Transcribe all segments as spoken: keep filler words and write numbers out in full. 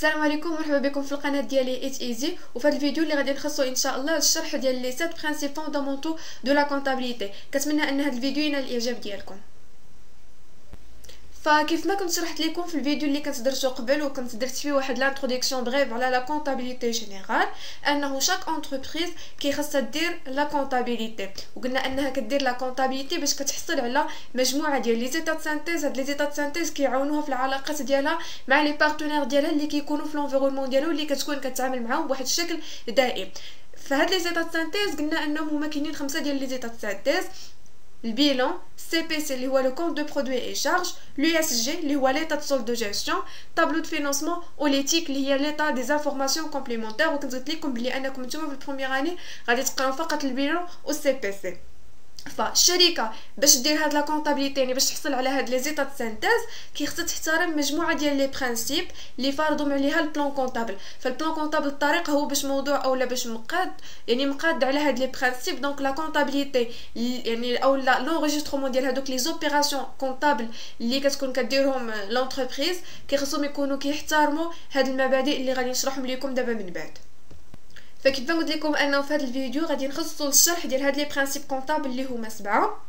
السلام عليكم، مرحبا بكم في القناه ديالي ات ايزي. وفي هذا الفيديو اللي غادي نخصو ان شاء الله الشرح ديال لي سبعة برينسيپ فوندامونتو دو لا كونطابيليتي. كنتمنى ان هذا الفيديو ينال الاعجاب ديالكم. فكيف ما كنت شرحت لكم في الفيديو اللي كنت درتو قبل وكنت درت فيه واحد لانتروداكسيون بريف على لا كونطابيليتي جينيرال، انه شاك انتربريز كيخصها دير لا كونطابيليتي، وقلنا انها كدير لا كونطابيليتي باش كتحصل على مجموعه ديال لي زيتات سانتيز. هاد لي زيتات سانتيز كيعاونوها في العلاقات ديالها مع لي بارتنير ديالها اللي كيكونوا في لونفيرونمون ديالو اللي كتكون كتعامل معاهم بواحد الشكل دائم. فهاد لي زيتات سانتيز قلنا انهم هما كاينين خمسه ديال لي زيتات سانتيز: البيلان، سي بي سي اللي هو لو كونت دو برودوي اي شارج، لو اس جي اللي هو ليتا دو سولد دو جيستيون، طابلو دو فينانسمون، و ليتيك اللي هي ليتا دي زانفورماسيون كومبليمونتير. وكنت قلت لكم بلي انكم نتوما في البروميير اني غادي تقراو فقط البيلان و سي بي سي. فالشركه باش دير هاد لا كونطابيليتي، يعني باش تحصل على هاد لي زيتات سانتيز، كيخصها تحترم مجموعه ديال لي برينسيپ اللي فرضوا عليها البلان كونطابل. فالبلان كونطابل الطريقه هو باش موضوع اولا باش مقاد، يعني مقاد على هاد لي برينسيپ. دونك لا كونطابيليتي يعني اولا لونجسترومون ديال هادوك لي زوبيراسيون كونطابل اللي كتكون كديرهم لونتربريز كيخصهم يكونوا كيحترموا هاد المبادئ اللي غادي نشرحهم لكم دابا من بعد. فكيف ما قلت لكم انه في هذا الفيديو غادي نخصصوا الشرح ديال هاد لي برينسيپ كونطابل اللي هما سبعه.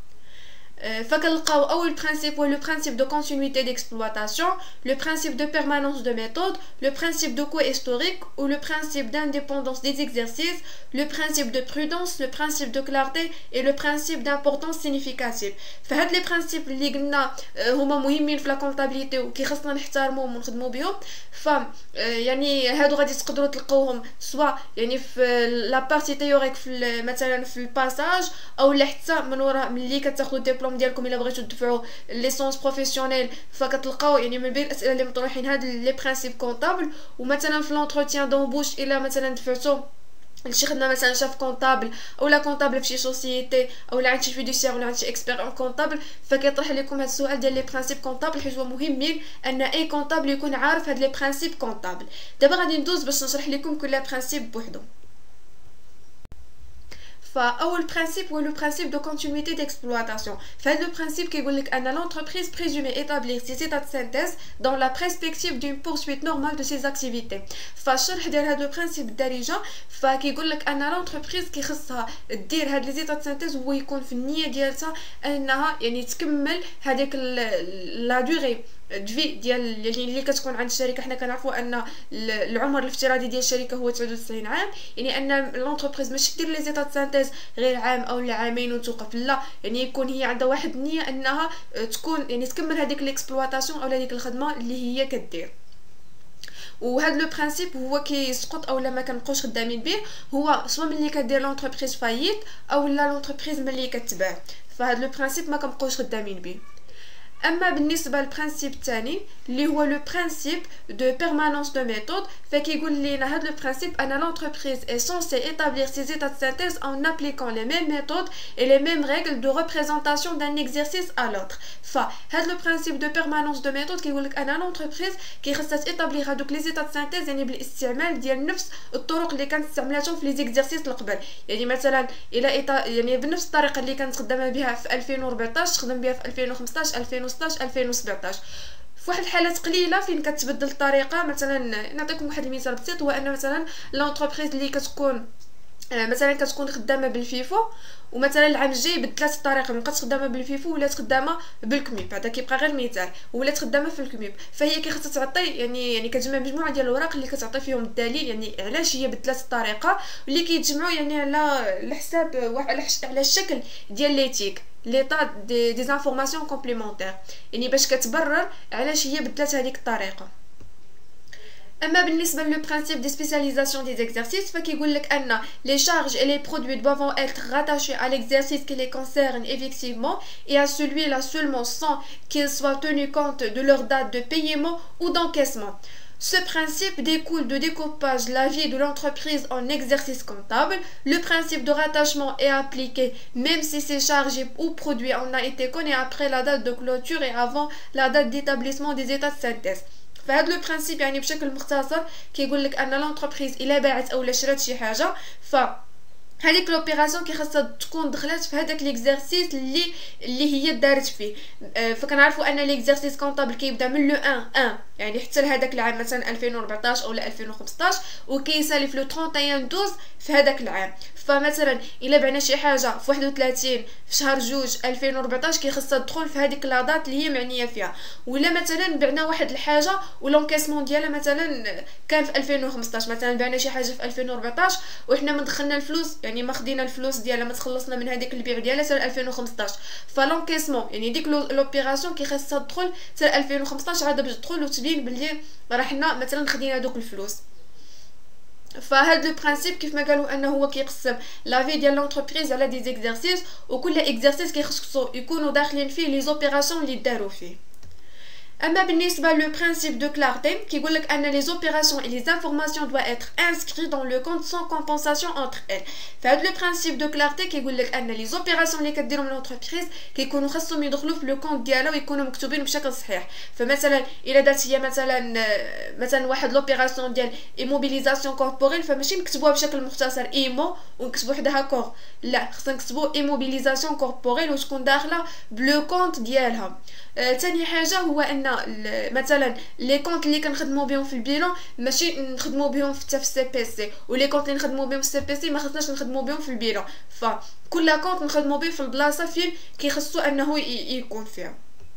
فكنلقاو اول برينسيپ هو لو برينسيپ دو كونتينيتي ديكسبلواتاسيون، لو برينسيپ دو بيرمانونس دو ميثود، لو برينسيپ دو كو هيستوريك ou le principe d'indépendance des exercices, le principe de prudence, le principe de clarté et le principe d'importance significative. فهاد لي برينسيپ اللي قلنا هما مهمين في لا كونطابيليتي وكيخصنا نحترموهم ونخدموا بهم. ف يعني هادو غادي تقدروا تلقاوهم سوا يعني في لا بارتي تيوريك في مثلا في الباساج، او لا حتى من وراء ملي كتاخذوا الدبلوم ديالكم الا بغيتو تدفعوا ليسونس بروفيسيونيل. فكتلقاو يعني من بين الاسئله اللي مطروحين هاد لي برينسيپ كونطابل. ومثلا في لونتروتيان دومبوش الا مثلا دفعتو لشي خدمه مثلا شاف كونطابل او لا كونطابل في شي سوسيتي او لا عند شي فيدوسيير ولا عند شي اكسبير اون كونطابل، فكيطرح لكم هاد السؤال ديال لي برينسيپ كونطابل، حيت هو مهمين ان اي كونطابل يكون عارف هاد لي برينسيپ كونطابل. دابا غادي ندوز باش نشرح لكم كل برينسيپ بوحدو. فاول برينسيپ هو لو برينسيپ دو كونتينيتي ديكسبلواتاسيون. فهاد لو برينسيپ كيقول لك ان لونتربريز بريزومي établir ses états de synthèse dans la perspective d'une poursuite normale de ses activités. فالشرح ديال هاد لو برينسيپ الدارجه فكيقول لك ان لونتربريز كيخصها دير هاد لي زيتا د سانتيز وهو يكون في النيه ديالها انها يعني تكمل هذيك لا دوغي دفي ديال اللي كتكون عند الشركه. حنا كنعرفوا ان العمر الافتراضي ديال الشركه هو تسعة وتسعين عام، يعني ان لونتربريز ماشي دير لي زيتا د سانتيز غير عام او لا عامين وتوقف، لا، يعني يكون هي عندها واحد النيه انها تكون يعني تكمل هذيك ليكسبلواتاسيون او هذيك الخدمه اللي هي كدير. وهذا لو برينسيپ هو كيسقط او لا ما كنبقاوش خدامين به، هو سوا ملي كدير لونتربريز فايت او لا لونتربريز ملي كتباع. فهذا لو برينسيپ ما كنبقاوش خدامين به. اما بالنسبه للبرينسيپ الثاني اللي هو لو برينسيپ دو بيرمانونس دو ميثود، فكيقول لينا هذا لو برينسيپ ان لونتربريز اي سونسي établir ses états de synthèse en appliquant les mêmes méthodes et les mêmes règles de représentation d'un exercice à l'autre. فهذا لو برينسيپ دو بيرمانونس دو ميثود كيقول لك ان لونتربريز كيخصها تيتابليغ هذوك لي زيتا د سانتيز يعني بالاستعمال ديال نفس الطرق اللي كانت استعملاتهم في لي زيكزارسيس اللي قبل. يعني مثلا الى إتا... يعني بنفس الطريقه اللي كانت خدامه بها في ألفين وأربعطاش تخدم بها في ألفين وخمسطاش ألفين وستطاش ألفين وسبعطاش. في واحد الحالات قليله فين كتبدل الطريقه. مثلا نعطيكم واحد المثال بسيط، هو ان مثلا لونتربريز اللي كتكون مثلا كتكون خدامه بالفيفو، ومثلا العام الجاي بدلات الطريقه، مابقاتش خدامه بالفيفو ولات خدامه بالكميب. هذا كيبقى غير مثال، ولات خدامه في الكميب. فهي كيخصها تعطي يعني يعني كتجمع مجموعه ديال الاوراق اللي كتعطي فيهم الدليل يعني علاش هي بدلات الطريقه، واللي كيتجمعوا يعني على على حساب على الشكل ديال ليتيك ليطا دي دي انفورماسيون كومبليمونتير، يعني باش كتبرر علاش هي بدلات هذيك الطريقه. اما بالنسبه لو برينسيپ دي سبيسياليزاسيون دي زيكزارسيس فكيقول لك ان les charges et les produits doivent être rattachés à l'exercice qui les concerne effectivement et à celui-là seulement sans qu'il soit tenu compte de leur date de paiement ou d'encaissement. Ce principe découle de découpage la vie de l'entreprise en exercice comptable. Le principe de rattachement est appliqué même si ces charges ou produits ont été connus après la date de clôture et avant la date d'établissement des états de synthèse. فهاد لو برينسيپ يعني بشكل مختصر كيقول لك ان لونتربريز الا باعت او شرات شي حاجه، ف هذيك لوبيراسيون كي خاصها تكون دخلات في هذاك ليكزارسيس اللي اللي هي دارت فيه. أه فكنعرفوا ان ليكزارسيس كونطابل كيبدا من لو واحد واحد يعني حتى لهذاك العام مثلا ألفين وأربعطاش او ألفين وخمسطاش وكيسالف لو واحد وثلاثين اثناش في هذاك العام. فمثلا الا بعنا شي حاجه في واحد وثلاثين في شهر جوج ألفين وأربعطاش كيخصها تدخل في هذيك لاطات اللي هي معنيه فيها. ولا مثلا بعنا واحد الحاجه ولونكاسمون ديالها مثلا كان في ألفين وخمسطاش، مثلا بعنا شي حاجه في ألفين وأربعطاش وحنا ما دخلنا الفلوس يعني ما خدينا الفلوس ديالها ما تخلصنا من هذيك البيع ديالها سنه ألفين وخمسطاش. فلونكاسمون يعني ديك لوبيراسيون كي خاصها تدخل سنه ألفين وخمسطاش عاد باش تدخل وتبين بلي راه حنا مثلا خدينا دوك الفلوس. فهاد لو برينسيپ كيف ما قالوا انه هو كيقسم لا في ديال لونتربريز على دي زيكزارسيس وكل اكزارسيس كيخصو يكونوا داخلين فيه لي زوبيراسيون اللي داروا فيه. اما بالنسبه لو برينسيپ دو كلارتي كيقول لك ان لي زوبيراسيون اي لي انفورماسيون دوا اتر انسكري دون لو كونت سون كومبونساسيون انتر ال. فهاد لو برينسيپ دو كلارتي كيقول لك ان لي زوبيراسيون اللي كديرهم لونتربريز كيكونوا خاصهم يدخلوا في لو كونت ديالها ويكونوا مكتوبين بشكل صحيح. فمثلا الا دارت هي مثلا مثلا واحد لوبيراسيون ديال ايموبيليزاسيون كوربوريل فماشي نكتبوها بشكل مختصر ايمو ونكتبوا حداها كور، لا خصنا نكتبوا ايموبيليزاسيون كوربوريل وتكون داخله بلو كونت ديالها. ثاني آه حاجه هو ان مثلا لي كونط اللي كنخدموا بهم في البيلون ماشي نخدموا بهم حتى في السي بي سي، ولي كونط اللي نخدموا بهم في السي بي سي ما خصناش نخدموا بهم في البيلون. فكل كونط نخدموا به في البلاصه فين كيخصو انه يكون فيها.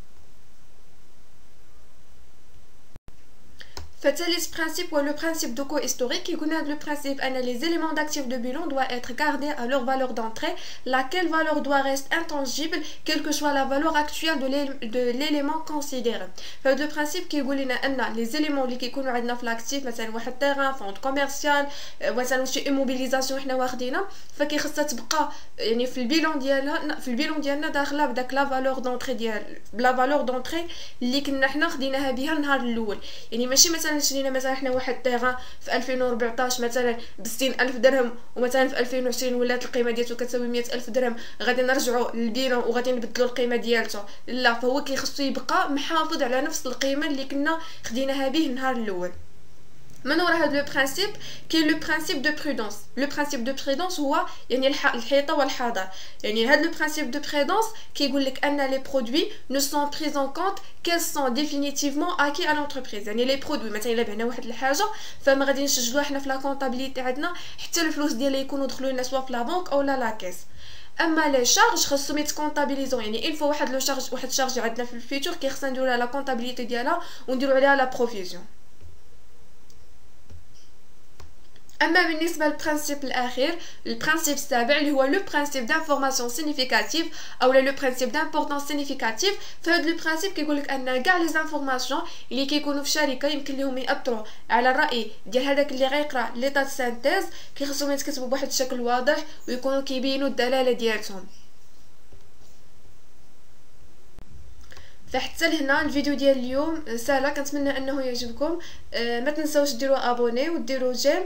ثالث principe ou le principe de co-historique. Il connaît le principe que les éléments d'actifs de bilan doivent être gardés à leur valeur d'entrée, laquelle valeur doit rester intangible quelle que soit la valeur actuelle de l'élément considéré. Le principe qui dit que les éléments qui sont dans l'actif, مثلا واحد terrain, fonds commercial, مثلا شي immobilisation حنا واخدينها فكيخصها تبقى يعني في البيلون ديالها في البيلون ديالنا داخله بداك لا فالور دونطري ديال بلا فالور دونطري اللي كنا حنا خديناها بها النهار الاول. يعني ماشي مثلا شرينا مثلا حنا واحد تيغان في ألفين وأربعطاش مثلا بستين ألف درهم ومثلا في ألفين وعشرين ولات القيمه ديالته كتساوي مية ألف درهم غادي نرجعوا للبيلون وغادي نبدلوا القيمه ديالته، لا فهو كيخصو يبقى محافظ على نفس القيمه اللي كنا خديناها به النهار الاول. من وراء هذا لو برينسيپ كاين لو برينسيپ دو برودونس. لو برينسيپ دو برودونس هو يعني الحيطه والحذر. يعني هذا لو برينسيپ دو برودونس كيقول لك ان لي برودوي نو سون بريز اون كونت كيل سون ديفينيتيفمون اكي ا لونتربريز. يعني لي برودوي مثلا الا بعنا واحد الحاجه فما غادي نسجلوها حنا في لا كونطابيليتي عندنا حتى الفلوس ديالها يكونوا دخلوا لنا سواء في لا بنك او لا لا كيس. اما لي شارج خاصهم يتكونطابيليزون. يعني اون فوا واحد لو شارج واحد شارج عندنا في الفيتور كيخصنا نديرو لا كونطابيليتي ديالها ونديرو عليها لا بروفيزيون. اما بالنسبه للبرانسيب الاخير البرانسيب السابع اللي هو لو برانسيب دانفورماسيون سينيفيكاتيف او لو برانسيب دامبورطونس سينيفيكاتيف. فهاد لو برانسيب كيقول لك ان كاع لي زانفورماسيون اللي كيكونوا في شركه يمكن لهم ياثروا على الراي ديال هذاك اللي غيقرا ليطا دو سانتيز كيخصهم يتكتبوا بواحد الشكل واضح ويكونوا كيبينوا الدلاله ديالهم. فحتى لهنا الفيديو ديال اليوم سهله كنتمنى انه يعجبكم. أه ما تنساوش ديروا ابوني وديروا جيم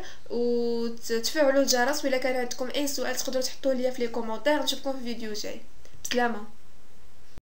وتفعلوا الجرس. ولا كان عندكم اي سؤال تقدروا تحطوه ليا في لي كومونتير. نشوفكم في فيديو جاي. بسلامه.